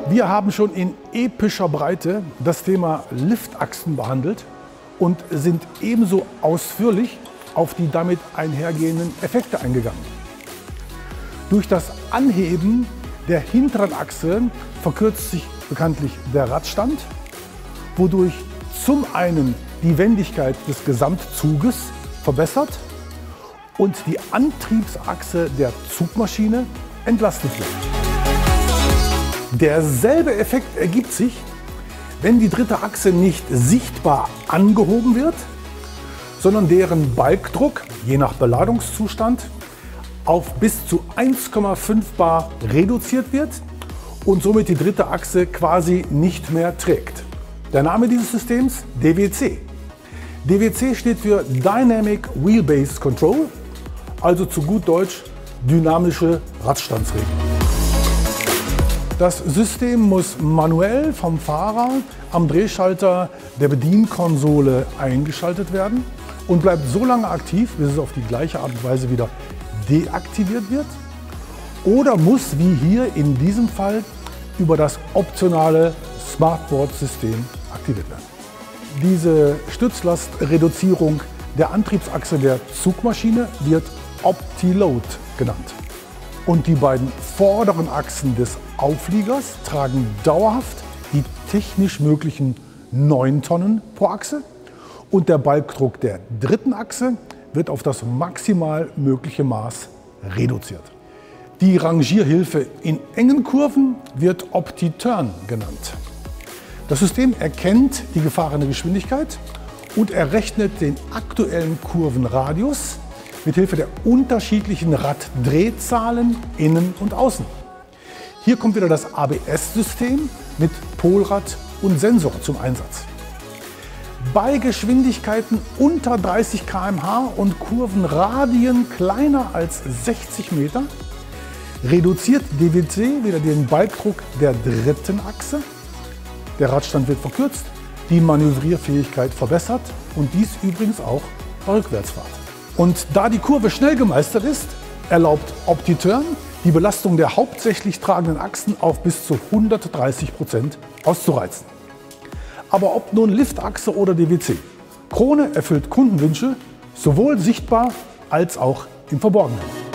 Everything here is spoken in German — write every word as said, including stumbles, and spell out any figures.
Wir haben schon in epischer Breite das Thema Liftachsen behandelt und sind ebenso ausführlich auf die damit einhergehenden Effekte eingegangen. Durch das Anheben der hinteren Achse verkürzt sich bekanntlich der Radstand, wodurch zum einen die Wendigkeit des Gesamtzuges verbessert und die Antriebsachse der Zugmaschine entlastet wird. Derselbe Effekt ergibt sich, wenn die dritte Achse nicht sichtbar angehoben wird, sondern deren Balkdruck, je nach Beladungszustand, auf bis zu eins Komma fünf bar reduziert wird und somit die dritte Achse quasi nicht mehr trägt. Der Name dieses Systems? D W C. D W C steht für Dynamic Wheelbase Control, also zu gut Deutsch dynamische Radstandsregelung. Das System muss manuell vom Fahrer am Drehschalter der Bedienkonsole eingeschaltet werden und bleibt so lange aktiv, bis es auf die gleiche Art und Weise wieder deaktiviert wird, oder muss, wie hier in diesem Fall, über das optionale Smartboard-System aktiviert werden. Diese Stützlastreduzierung der Antriebsachse der Zugmaschine wird Opti-Load genannt. Und die beiden vorderen Achsen des Aufliegers tragen dauerhaft die technisch möglichen neun Tonnen pro Achse und der Balkdruck der dritten Achse wird auf das maximal mögliche Maß reduziert. Die Rangierhilfe in engen Kurven wird Opti-Turn genannt. Das System erkennt die gefahrene Geschwindigkeit und errechnet den aktuellen Kurvenradius mit Hilfe der unterschiedlichen Raddrehzahlen innen und außen. Hier kommt wieder das A B S-System mit Polrad und Sensor zum Einsatz. Bei Geschwindigkeiten unter dreißig Kilometer pro Stunde und Kurvenradien kleiner als sechzig Meter reduziert D W C wieder den Balkdruck der dritten Achse. Der Radstand wird verkürzt, die Manövrierfähigkeit verbessert und dies übrigens auch bei Rückwärtsfahrt. Und da die Kurve schnell gemeistert ist, erlaubt Opti-Turn die Belastung der hauptsächlich tragenden Achsen auf bis zu hundertdreißig Prozent auszureizen. Aber ob nun Liftachse oder D W C, Krone erfüllt Kundenwünsche sowohl sichtbar als auch im Verborgenen.